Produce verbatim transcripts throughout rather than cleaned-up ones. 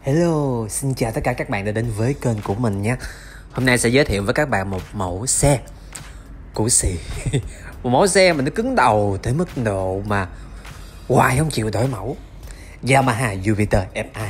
Hello, xin chào tất cả các bạn đã đến với kênh của mình nha. Hôm nay sẽ giới thiệu với các bạn một mẫu xe cũ xì. Một mẫu xe mà nó cứng đầu tới mức độ mà hoài không chịu đổi mẫu. Yamaha Jupiter ép i.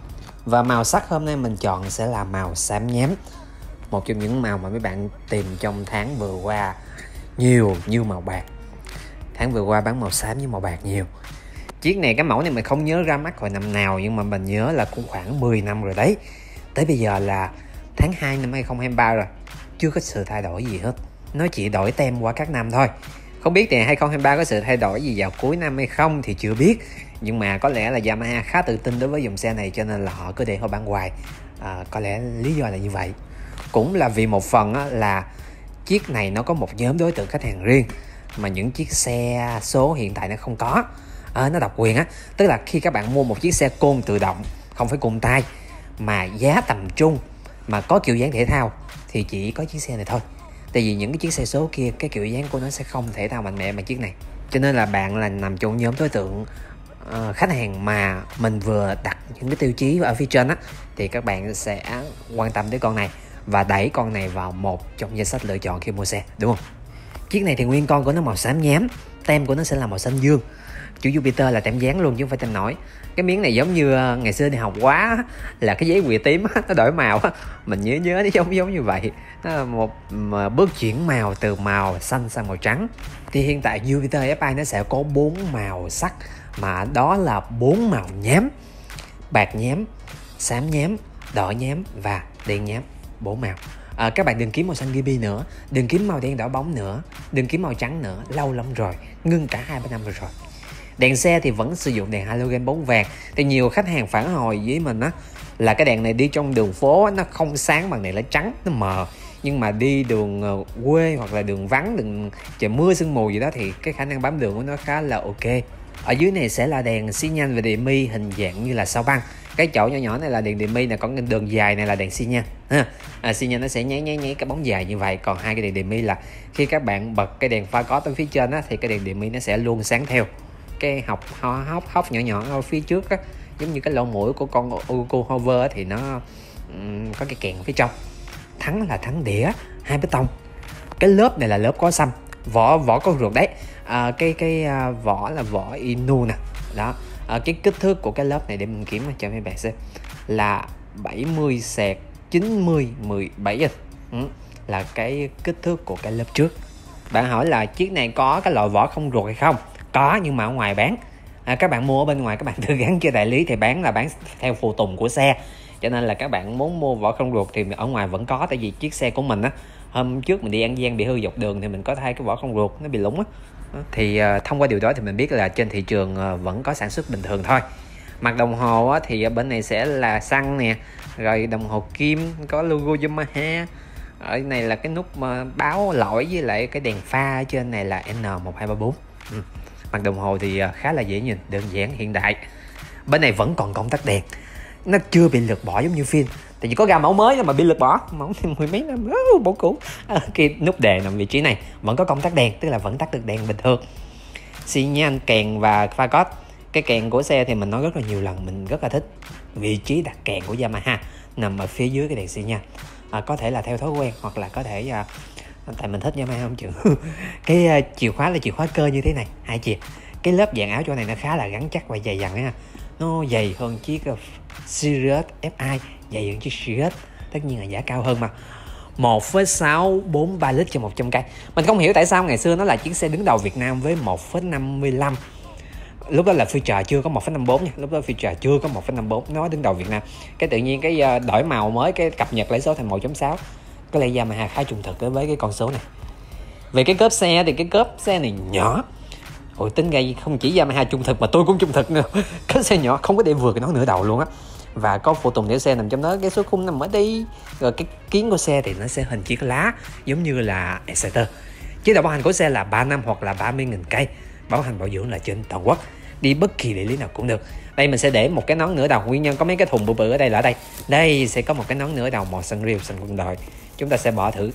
Và màu sắc hôm nay mình chọn sẽ là màu xám nhám. Một trong những màu mà mấy bạn tìm trong tháng vừa qua nhiều như màu bạc. Tháng vừa qua bán màu xám với màu bạc nhiều. Chiếc này, cái mẫu này mình không nhớ ra mắt hồi năm nào, nhưng mà mình nhớ là cũng khoảng mười năm rồi đấy. Tới bây giờ là tháng hai năm hai không hai ba rồi, chưa có sự thay đổi gì hết. Nó chỉ đổi tem qua các năm thôi. Không biết thì hai không hai ba có sự thay đổi gì vào cuối năm hay không thì chưa biết. Nhưng mà có lẽ là Yamaha khá tự tin đối với dòng xe này, cho nên là họ cứ để họ bán hoài. à, Có lẽ lý do là như vậy. Cũng là vì một phần á, là chiếc này nó có một nhóm đối tượng khách hàng riêng mà những chiếc xe số hiện tại nó không có. À, nó độc quyền á, tức là khi các bạn mua một chiếc xe côn tự động, không phải côn tay, mà giá tầm trung, mà có kiểu dáng thể thao thì chỉ có chiếc xe này thôi. Tại vì những cái chiếc xe số kia, cái kiểu dáng của nó sẽ không thể thao mạnh mẽ mà chiếc này. Cho nên là bạn là nằm trong nhóm đối tượng uh, khách hàng mà mình vừa đặt những cái tiêu chí ở phía trên á, thì các bạn sẽ quan tâm tới con này và đẩy con này vào một trong danh sách lựa chọn khi mua xe, đúng không? Chiếc này thì nguyên con của nó màu xám nhám, tem của nó sẽ là màu xanh dương. Chữ Jupiter là tem dán luôn chứ không phải tem nổi. Cái miếng này giống như ngày xưa đi học quá là cái giấy quìa tím nó đổi màu. Mình nhớ nhớ nó giống giống như vậy. Nó là một mà bước chuyển màu từ màu xanh sang màu trắng. Thì hiện tại Jupiter ép i nó sẽ có bốn màu sắc, mà đó là bốn màu nhám: bạc nhám, xám nhám, đỏ nhám và đen nhám. Bốn màu. À, các bạn đừng kiếm màu xanh gibi nữa, đừng kiếm màu đen đỏ bóng nữa, đừng kiếm màu trắng nữa, lâu lắm rồi, ngưng cả hai ba năm rồi rồi. Đèn xe thì vẫn sử dụng đèn halogen bóng vàng. Thì nhiều khách hàng phản hồi với mình á là cái đèn này đi trong đường phố nó không sáng bằng đèn lá trắng, nó mờ. Nhưng mà đi đường quê hoặc là đường vắng, đường trời mưa sương mù gì đó thì cái khả năng bám đường của nó khá là ok. Ở dưới này sẽ là đèn xi nhan và đèn mi hình dạng như là sao băng. Cái chỗ nhỏ nhỏ này là đèn đèn mi này, còn đường dài này là đèn xi nhan. À, xi nhan nó sẽ nháy nháy nháy cái bóng dài như vậy. Còn hai cái đèn đèn mi là khi các bạn bật cái đèn pha có ở phía trên á, thì cái đèn đèn mi nó sẽ luôn sáng theo. Cái học hóc hóc nhỏ nhỏ ở phía trước á, giống như cái lỗ mũi của con Uco Hover á, thì nó um, có cái kèn phía trong. Thắng là thắng đĩa hai bê tông. Cái lớp này là lớp có xăm, vỏ vỏ con ruột đấy. À, cái cái uh, vỏ là vỏ inu nè. Đó. À, cái kích thước của cái lớp này để mình kiểm cho mấy bạn xem là bảy mươi xẹt chín mươi mười bảy inch. Ừ, là cái kích thước của cái lớp trước. Bạn hỏi là chiếc này có cái loại vỏ không ruột hay không? Có, nhưng mà ở ngoài bán. À, các bạn mua ở bên ngoài các bạn tự gắn cho đại lý thì bán là bán theo phụ tùng của xe. Cho nên là các bạn muốn mua vỏ không ruột thì ở ngoài vẫn có. Tại vì chiếc xe của mình á, hôm trước mình đi An Giang bị hư dọc đường thì mình có thay cái vỏ không ruột, nó bị lủng á. Thì uh, thông qua điều đó thì mình biết là trên thị trường uh, vẫn có sản xuất bình thường thôi. Mặt đồng hồ á, thì ở bên này sẽ là xăng nè, rồi đồng hồ kim có logo Yamaha. Ở này là cái nút mà báo lỗi, với lại cái đèn pha ở trên này là N một hai ba bốn. Ừ. Mặt đồng hồ thì khá là dễ nhìn, đơn giản, hiện đại. Bên này vẫn còn công tắc đèn, nó chưa bị lược bỏ giống như phim. Tại vì có ra mẫu mới mà bị lược bỏ, mẫu thì mười mấy năm mẫu cũ. À, cái nút đề nằm vị trí này vẫn có công tắc đèn, tức là vẫn tắt được đèn bình thường. Xi nhan, kèn và pha cót. Cái kèn của xe thì mình nói rất là nhiều lần, mình rất là thích vị trí đặt kèn của Yamaha nằm ở phía dưới cái đèn xi nhan. À, có thể là theo thói quen hoặc là có thể uh, tại mình thích Yamaha không chịu. Cái uh, chìa khóa là chìa khóa cơ như thế này, hai chìa. Cái lớp dàn áo chỗ này nó khá là gắn chắc và dày dặn ha. Nó dày hơn chiếc uh, Sirius ép i, dày hơn chiếc Sirius, tất nhiên là giá cao hơn mà. một phẩy sáu bốn ba lít cho một trăm cây. Mình không hiểu tại sao ngày xưa nó là chiếc xe đứng đầu Việt Nam với một phẩy năm mươi lăm. Lúc đó là Future chưa có một phẩy năm mươi bốn nha, lúc đó Future chưa có một phẩy năm mươi bốn, nó đứng đầu Việt Nam. Cái tự nhiên cái uh, đổi màu mới, cái cập nhật lấy số thành một chấm sáu. Có lẽ Yamaha khá trung thực với cái con số này. Về cái cốp xe thì cái cốp xe này nhỏ. Ôi, tính ra không chỉ Yamaha trung thực mà tôi cũng trung thực nữa. Cái xe nhỏ không có để vừa cái nón nửa đầu luôn á. Và có phụ tùng để xe nằm trong đó, cái số khung nằm ở đây. Rồi cái kiến của xe thì nó sẽ hình chiếc lá giống như là Exciter. Chế độ bảo hành của xe là ba năm hoặc là ba mươi nghìn cây. Bảo hành bảo dưỡng là trên toàn quốc, đi bất kỳ địa lý nào cũng được. Đây mình sẽ để một cái nón nửa đầu. Nguyên nhân có mấy cái thùng bự bự ở đây là ở đây. Đây sẽ có một cái nón nửa đầu màu xanh riêu, xanh quân đội. Chúng ta sẽ bỏ thử.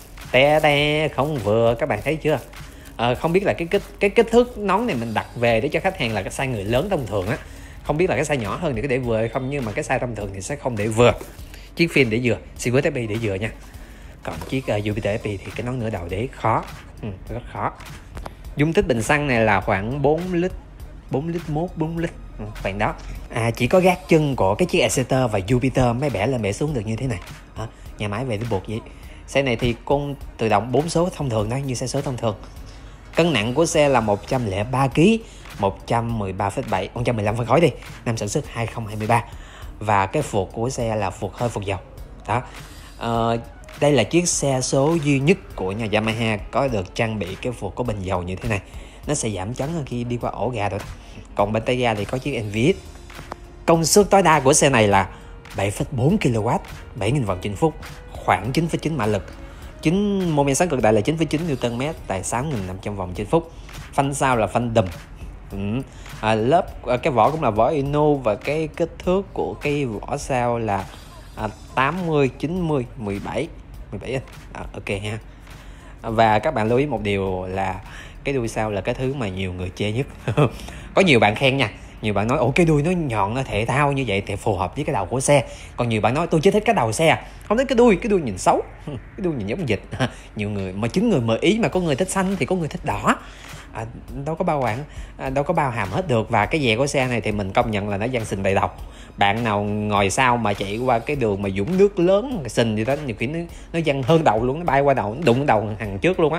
Té té không vừa, các bạn thấy chưa? À, không biết là cái kích cái kích thước nón này mình đặt về để cho khách hàng là cái size người lớn thông thường á. Không biết là cái size nhỏ hơn thì có để vừa hay không, nhưng mà cái size thông thường thì sẽ không để vừa. Chiếc Phin để vừa, Seaworth ép pê để vừa nha. Còn chiếc uh, Jupiter ép pê thì cái nón nửa đầu để khó, ừ, rất khó. Dung tích bình xăng này là khoảng bốn lít, bốn lít mốt, bốn lít, ừ, khoảng đó. À, chỉ có gác chân của cái chiếc Exciter và Jupiter mới bẻ lên bẻ xuống được như thế này. À, nhà máy về để buộc vậy. Xe này thì con tự động bốn số thông thường thôi, như xe số thông thường. Cân nặng của xe là một trăm lẻ ba ki lô gam, một trăm mười ba phẩy bảy, một trăm mười lăm phân khối đi, năm sản xuất hai không hai ba. Và cái phuộc của xe là phuộc hơi phuộc dầu. Đó. À, đây là chiếc xe số duy nhất của nhà Yamaha có được trang bị cái phuộc có bình dầu như thế này. Nó sẽ giảm chấn khi đi qua ổ gà rồi. Còn bên tay ga thì có chiếc en vê ích. Công suất tối đa của xe này là bảy phẩy bốn ki lô oát, bảy nghìn vòng trên phút, khoảng chín phẩy chín mã lực. Chính mô men xoắn cực đại là chín phẩy chín Newton mét tại sáu nghìn năm trăm vòng trên phút. Phanh sau là phanh đùm. Ừ. À, lớp à, cái vỏ cũng là vỏ ino và cái kích thước của cái vỏ sau là à, tám mươi, chín mươi, mười bảy, mười bảy inch. À, ok ha. Và các bạn lưu ý một điều là cái đuôi sau là cái thứ mà nhiều người chê nhất. Có nhiều bạn khen nha, nhiều bạn nói ồ cái đuôi nó nhọn nó thể thao như vậy thì phù hợp với cái đầu của xe. Còn nhiều bạn nói tôi chỉ thích cái đầu xe, không thích cái đuôi, cái đuôi nhìn xấu, cái đuôi nhìn giống vịt. Nhiều người mà chính người mở ý, mà có người thích xanh thì có người thích đỏ. À, đâu có bao quản à, đâu có bao hàm hết được. Và cái dè của xe này thì mình công nhận là nó văng sình đầy đầu. Bạn nào ngồi sau mà chạy qua cái đường mà dũng nước lớn sình gì đó, nhiều khi nó nó văng hơn đầu luôn, nó bay qua đầu, nó đụng đầu thằng trước luôn á.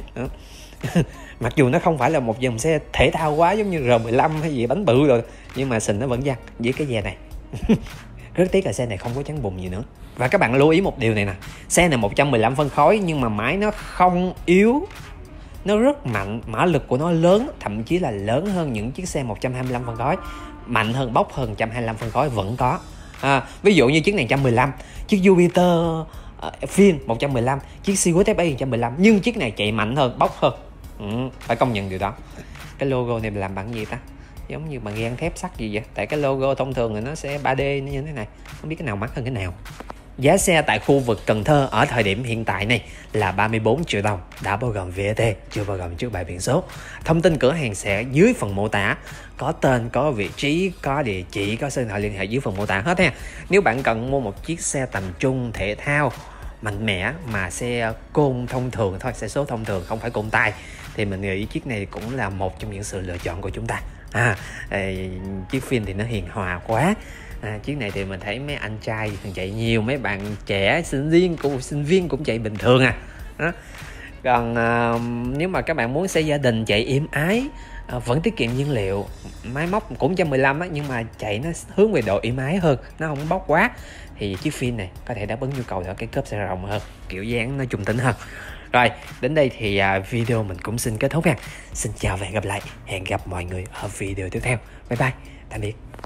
Mặc dù nó không phải là một dòng xe thể thao quá giống như R mười lăm hay gì bánh bự rồi, nhưng mà sình nó vẫn văng với cái dè này. Rất tiếc là xe này không có chắn bùn gì nữa. Và các bạn lưu ý một điều này nè, xe này một trăm mười lăm phân khối nhưng mà máy nó không yếu, nó rất mạnh, mã lực của nó lớn, thậm chí là lớn hơn những chiếc xe một trăm hai mươi lăm phân khối, mạnh hơn, bốc hơn một trăm hai mươi lăm phân khối vẫn có. À, ví dụ như chiếc này một trăm mười lăm, chiếc Jupiter uh, Phin một trăm mười lăm, chiếc Seaworth ép pê một trăm mười lăm, nhưng chiếc này chạy mạnh hơn, bốc hơn. Ừ, phải công nhận điều đó. Cái logo này làm bằng gì ta? Giống như bằng gan thép sắt gì vậy? Tại cái logo thông thường thì nó sẽ ba D như thế này, không biết cái nào mắc hơn cái nào. Giá xe tại khu vực Cần Thơ ở thời điểm hiện tại này là ba mươi bốn triệu đồng, đã bao gồm vê a tê, chưa bao gồm trước bạ biển số. Thông tin cửa hàng sẽ dưới phần mô tả, có tên, có vị trí, có địa chỉ, có số điện thoại liên hệ dưới phần mô tả hết ha. Nếu bạn cần mua một chiếc xe tầm trung thể thao mạnh mẽ mà xe côn thông thường thôi, xe số thông thường không phải côn tay, thì mình nghĩ chiếc này cũng là một trong những sự lựa chọn của chúng ta. À, chiếc Phin thì nó hiền hòa quá. À, chiếc này thì mình thấy mấy anh trai thường chạy nhiều, mấy bạn trẻ sinh viên cũng sinh viên cũng chạy bình thường à. Đó. Còn à, nếu mà các bạn muốn xe gia đình chạy êm ái, à, vẫn tiết kiệm nhiên liệu, máy móc cũng một trăm mười lăm á, nhưng mà chạy nó hướng về độ êm ái hơn, nó không bốc quá, thì chiếc Phin này có thể đáp ứng nhu cầu ở cái cốp xe rộng hơn, kiểu dáng nó trung tính hơn. Rồi, đến đây thì à, video mình cũng xin kết thúc nha. Xin chào và hẹn gặp lại. Hẹn gặp mọi người ở video tiếp theo. Bye bye. Tạm biệt.